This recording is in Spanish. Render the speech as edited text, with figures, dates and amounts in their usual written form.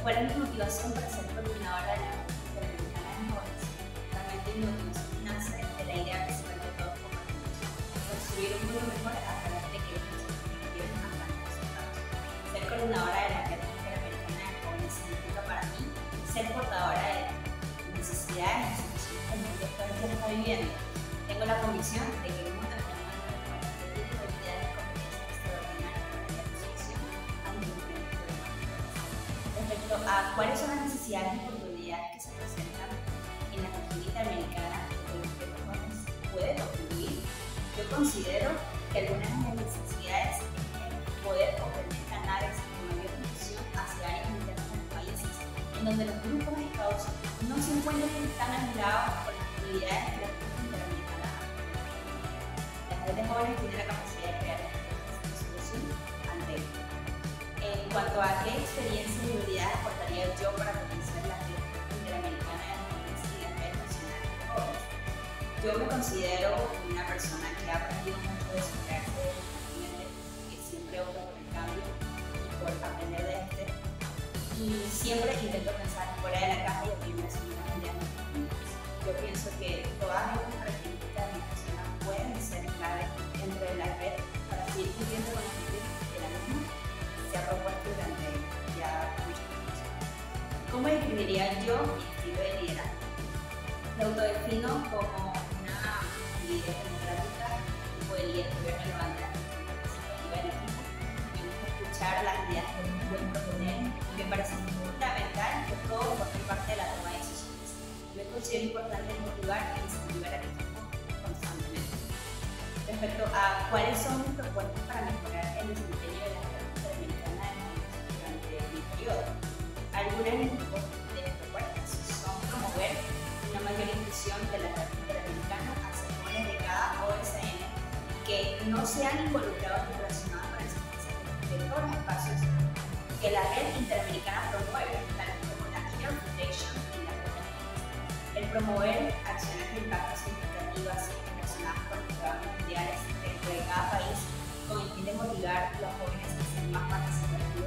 ¿Cuál es mi motivación para ser coordinadora de la Interamericana de Jóvenes? Realmente mi motivación nace de la idea que se planteó todos compartimos: construir un mundo mejor a través de que los lleven a grandes resultados. Ser coordinadora de la Red Interamericana de Jóvenes significa para mí ser portadora de necesidades y situaciones que el mundo actualmente está viviendo. Tengo la convicción de que el mundo está en manos de jóvenes que tienen habilidades y competencias extraordinarias para la solución ante diferentes problemáticas. Respecto a cuáles son las necesidades y oportunidades que se presentan en la región interamericana de los que los jóvenes pueden contribuir, yo considero que algunas de las necesidades es poder obtener canales de mayor difusión hacia áreas internas de los países, en donde los grupos de Estados no se encuentran tan aislados por las actividades que la región interamericana aporta. Las redes de jóvenes tienen la capacidad de crear estrategias de solución ante esto. En cuanto a qué experiencias y habilidades aportaría yo para potenciar la red interamericana de jóvenes y la red nacional de jóvenes, yo me considero una persona que ha aprendido mucho de superarse del continente, que siempre opta por el cambio y por aprender de este, y siempre intento pensar fuera de la caja y abrirme a nuevas ideas y oportunidades. Yo pienso que todas estas características de mi persona pueden ser clave dentro de la red para seguir cumpliendo con los objetivos de la misma se ha propuesto durante ya muchos años. ¿Cómo definiría yo mi estilo de liderazgo? Me autodefino como una líder democrática, tipo de líder que me levanta la perspectiva del equipo. Me gusta escuchar las ideas que me pueden proponer y me parece fundamental que todos formen parte de la toma de decisiones. Me considero importante motivar e incentivar al equipo constantemente. Respecto a cuáles son mis propuestas para mejorar el desempeño de la red interamericana de jóvenes durante mi periodo, algunas de mis propuestas son promover una mayor inclusión de la red interamericana hacia jóvenes de cada OSN que no sean involucrados ni relacionados con el servicio de todos los espacios que la red interamericana promueve, tal como la Inter Foundation y la red de jóvenes. El promover acciones de impacto significativas relacionadas con los programas mundiales dentro de cada país con el fin de motivar a los jóvenes a ser más participativos